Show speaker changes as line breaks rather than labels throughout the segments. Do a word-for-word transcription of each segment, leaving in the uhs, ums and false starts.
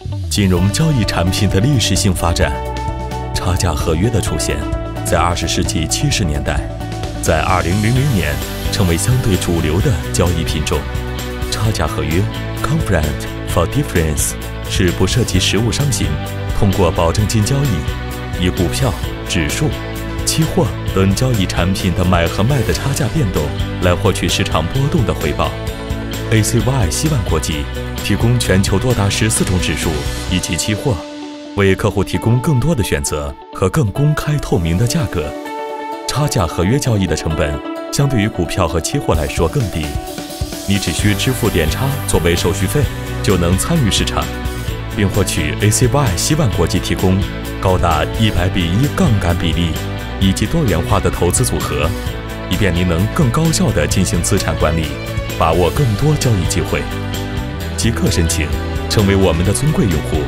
金融交易产品的历史性发展。差价合约的出现，在二十世纪七十年代，在二零零零年成为相对主流的交易品种。差价合约 （Contract for Difference） 是不涉及实物商品，通过保证金交易，以股票、指数、期货等交易产品的买和卖的差价变动来获取市场波动的回报。A C Y 希万国际提供全球多达十四种指数以及期货，为客户提供更多的选择和更公开透明的价格。差价合约交易的成本相对于股票和期货来说更低，你只需支付点差作为手续费，就能参与市场，并获取 A C Y 希万国际提供高达一百比一杠杆比例以及多元化的投资组合，以便您能更高效地进行资产管理，把握更多交易机会。即刻申请，成为我们的尊贵用户。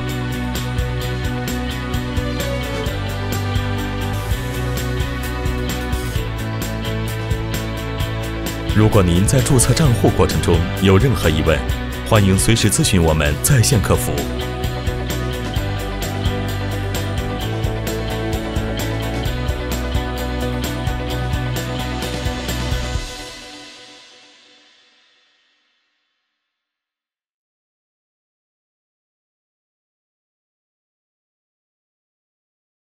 如果您在注册账户过程中有任何疑问，欢迎随时咨询我们在线客服。